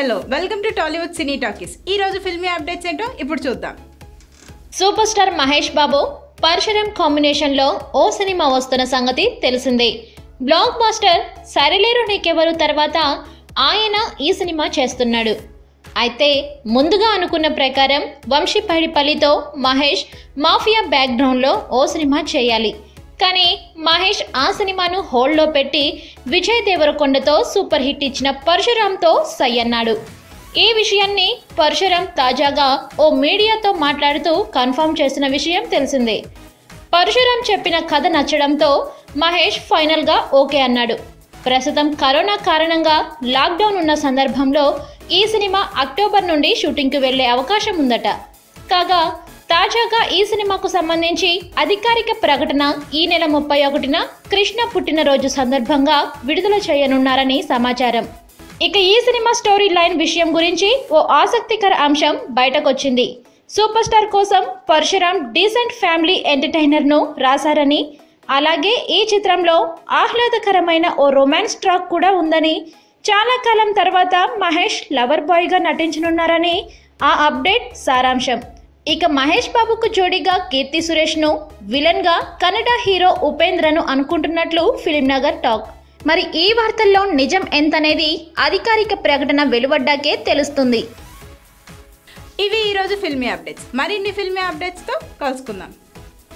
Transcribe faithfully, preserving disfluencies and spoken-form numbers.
Hello welcome to Tollywood cine talkies. ఈ రోజు filmy updates ఏంటో ఇప్పుడు చూద్దాం. సూపర్ స్టార్ మహేష్ బాబు పరశురామ్ కాంబినేషన్లో ఓ సినిమా వస్తున్న సంగతి తెలిసిందే. బ్లాక్ బాస్టర్ సరిలేరు నీకెవరు తర్వాత ఆయన ఈ సినిమా చేస్తున్నాడు. అయితే ముందుగా అనుకున్న ప్రకారం వంశీ పైడిపల్లితో మహేష్ మాఫియా బ్యాక్గ్రౌండ్లో ఓ సినిమా చేయాలి. కానీ మహేష్ ఆ సినిమాను హోల్డ్లో పెట్టి విజయ్ దేవరకొండతో సూపర్ హిట్ ఇచ్చిన పరశురామ్తో సై అన్నాడు. ఈ విషయాన్ని పరశురామ్ తాజాగా ఓ మీడియాతో మాట్లాడుతూ కన్ఫర్మ్ చేసిన విషయం తెలిసిందే. పరశురామ్ చెప్పిన కథ నచ్చడంతో మహేష్ ఫైనల్గా ఓకే అన్నాడు. ప్రస్తుతం కరోనా కారణంగా లాక్డౌన్ ఉన్న సందర్భంలో ఈ సినిమా అక్టోబర్ నుండి షూటింగ్కి వెళ్లే అవకాశం ఉందట. కాగా తాజాగా ఈ సినిమాకు సంబంధించి అధికారిక ప్రకటన ఈ నెల ముప్పై ఒకటిన కృష్ణ పుట్టినరోజు సందర్భంగా విడుదల చేయనున్నారని సమాచారం. ఇక ఈ సినిమా స్టోరీ లైన్ విషయం గురించి ఓ ఆసక్తికర అంశం బయటకొచ్చింది. సూపర్ స్టార్ కోసం పరశురామ్ డీసెంట్ ఫ్యామిలీ ఎంటర్టైనర్ను రాశారని, అలాగే ఈ చిత్రంలో ఆహ్లాదకరమైన ఓ రొమాన్స్ ట్రాక్ కూడా ఉందని, చాలా కాలం తర్వాత మహేష్ లవర్ బాయ్గా నటించనున్నారని ఆ అప్డేట్ సారాంశం. ఇక మహేష్ బాబుకు జోడీగా కీర్తి సురేష్ను, విలన్గా కన్నడ హీరో ఉపేంద్రను అనుకుంటున్నట్లు ఫిలిం నగర్ టాక్. మరి ఈ వార్తల్లో నిజం ఎంతనేది అధికారిక ప్రకటన వెలువడ్డాకే తెలుస్తుంది. ఇవి ఈరోజు ఫిల్మీ అప్డేట్స్. మరిన్ని ఫిల్మీ అప్డేట్స్తో కలుసుకుందాం.